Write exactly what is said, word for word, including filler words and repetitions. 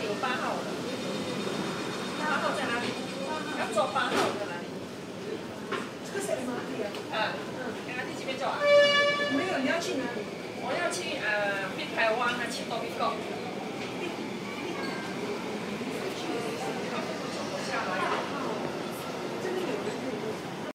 里有八号的？八号在哪里？要坐八号在哪里？ 这个是 M R T 啊。 啊，嗯 ，M R T 这边走啊？ 没有，你要去哪里？ 我要去呃碧台湾，还去多比港。